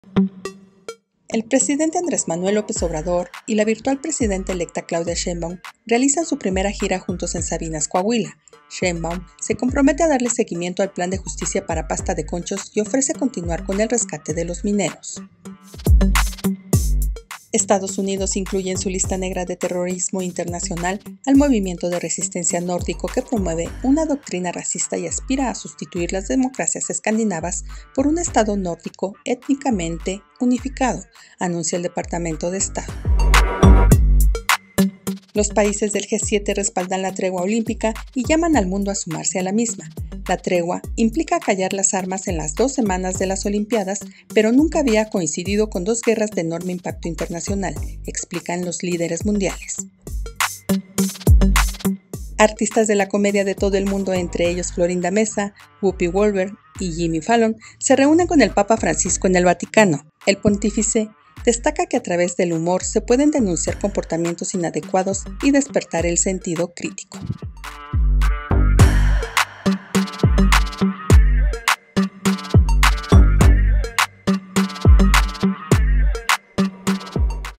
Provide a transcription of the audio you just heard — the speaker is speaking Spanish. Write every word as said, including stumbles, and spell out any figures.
El presidente Andrés Manuel López Obrador y la virtual presidenta electa Claudia Sheinbaum realizan su primera gira juntos en Sabinas, Coahuila. Sheinbaum se compromete a darle seguimiento al plan de justicia para Pasta de Conchos y ofrece continuar con el rescate de los mineros. Estados Unidos incluye en su lista negra de terrorismo internacional al movimiento de resistencia nórdico que promueve una doctrina racista y aspira a sustituir las democracias escandinavas por un Estado nórdico étnicamente unificado, anuncia el Departamento de Estado. Los países del G siete respaldan la tregua olímpica y llaman al mundo a sumarse a la misma. La tregua implica callar las armas en las dos semanas de las Olimpiadas, pero nunca había coincidido con dos guerras de enorme impacto internacional, explican los líderes mundiales. Artistas de la comedia de todo el mundo, entre ellos Florinda Mesa, Whoopi Goldberg y Jimmy Fallon, se reúnen con el Papa Francisco en el Vaticano. El pontífice destaca que a través del humor se pueden denunciar comportamientos inadecuados y despertar el sentido crítico.